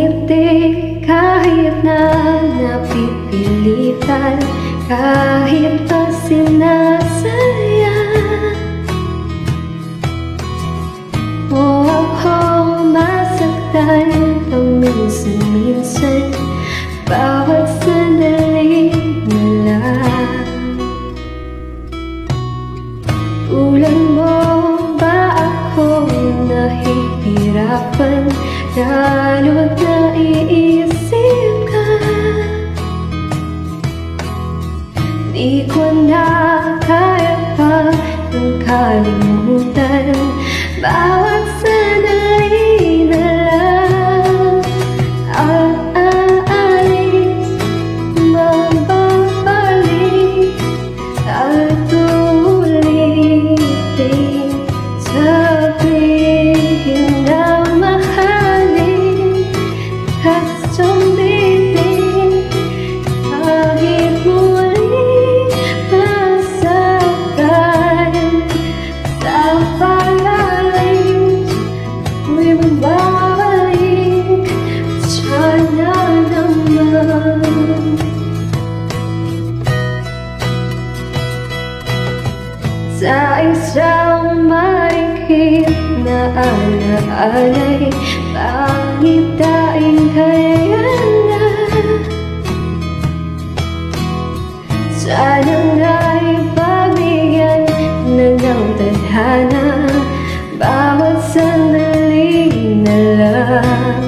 ngiti kahit na napipilitan, kahit pa sinasaya. O akong masaktan paminsan-minsan, bawat sandali na lang. Ulan mo ba akong nahihirapan, lalo't naiisip ka? Di ko na kaya pa ng kalimutan, bawat sandali na lang. Aalis, mababalik, at ulitin, sabihin na mahalin, at sumbitin, kahit muling masaktan sa palalim. Ako'y babalik, sana naman. Sa isang maikip na alaalay, pangit daing kaya na. Sana nga'y pagbigyan na ng tadhana, bawat sandali na lang.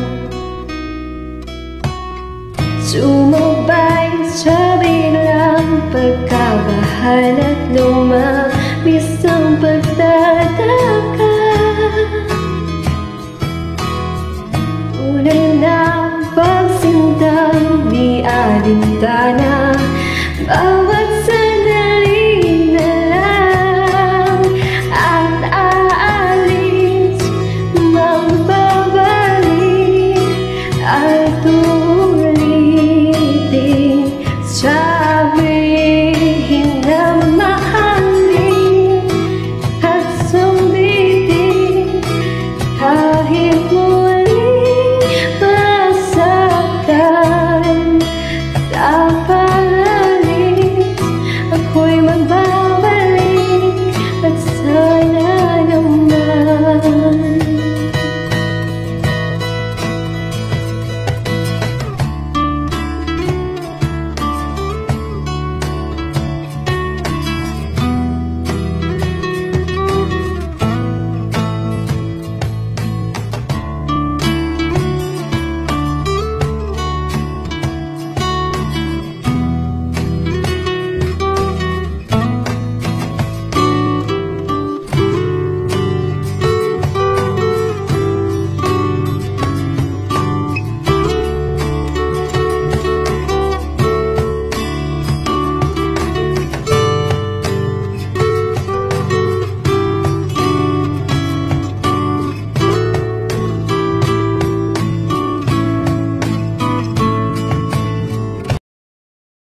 Sumubay sa biglang pagkabahal at lumabis ang pagtataka. Tunay na pagsindang di alintana,